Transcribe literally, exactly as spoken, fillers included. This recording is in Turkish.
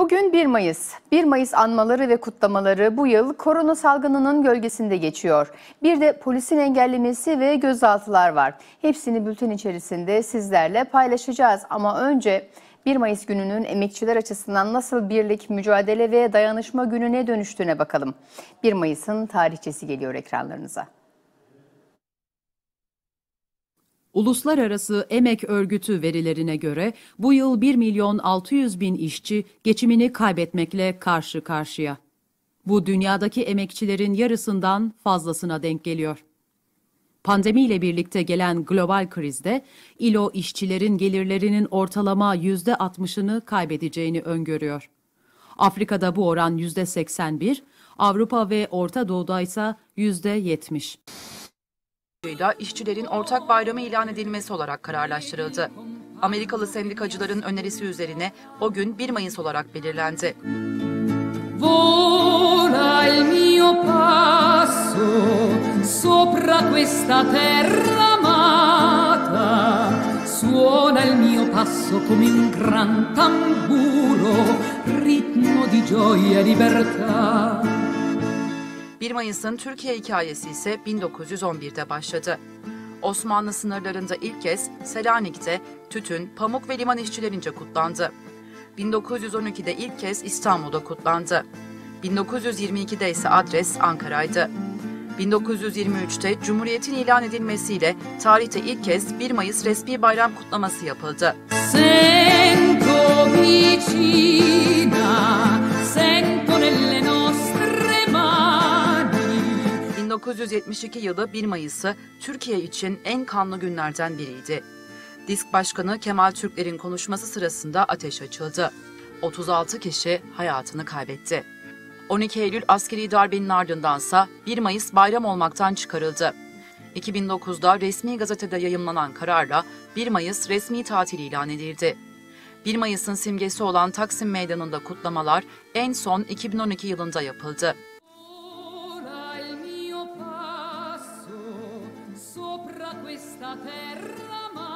Bugün bir Mayıs. bir Mayıs anmaları ve kutlamaları bu yıl korona salgınının gölgesinde geçiyor. Bir de polisin engellemesi ve gözaltılar var. Hepsini bülten içerisinde sizlerle paylaşacağız. Ama önce bir Mayıs gününün emekçiler açısından nasıl birlik, mücadele ve dayanışma gününe dönüştüğüne bakalım. bir Mayıs'ın tarihçesi geliyor ekranlarınıza. Uluslararası Emek Örgütü verilerine göre bu yıl bir milyon altı yüz bin işçi geçimini kaybetmekle karşı karşıya. Bu dünyadaki emekçilerin yarısından fazlasına denk geliyor. Pandemiyle birlikte gelen global krizde İ L O işçilerin gelirlerinin ortalama yüzde altmışını kaybedeceğini öngörüyor. Afrika'da bu oran yüzde seksen bir, Avrupa ve Orta Doğu'da ise yüzde yetmiş. İşçilerin ortak bayramı ilan edilmesi olarak kararlaştırıldı. Amerikalı sendikacıların önerisi üzerine o gün bir Mayıs olarak belirlendi. Vola il mio passo sopra questa terra amata, suona il mio passo come un gran tamburo, ritmo di gioia e libertà. bir Mayıs'ın Türkiye hikayesi ise bin dokuz yüz on bir'de başladı. Osmanlı sınırlarında ilk kez Selanik'te tütün, pamuk ve liman işçilerince kutlandı. bin dokuz yüz on iki'de ilk kez İstanbul'da kutlandı. bin dokuz yüz yirmi iki'de ise adres Ankara'ydı. bin dokuz yüz yirmi üç'te Cumhuriyet'in ilan edilmesiyle tarihte ilk kez bir Mayıs resmi bayram kutlaması yapıldı. Sento vicina, sento nelle nostre mani. bin dokuz yüz yetmiş iki yılı bir Mayıs'ı Türkiye için en kanlı günlerden biriydi. DİSK Başkanı Kemal Türkler'in konuşması sırasında ateş açıldı. otuz altı kişi hayatını kaybetti. on iki Eylül askeri darbenin ardındansa bir Mayıs bayram olmaktan çıkarıldı. iki bin dokuz'da resmi gazetede yayımlanan kararla bir Mayıs resmi tatil ilan edildi. bir Mayıs'ın simgesi olan Taksim Meydanı'nda kutlamalar en son iki bin on iki yılında yapıldı. Vola il mio passo sopra questa terra amata.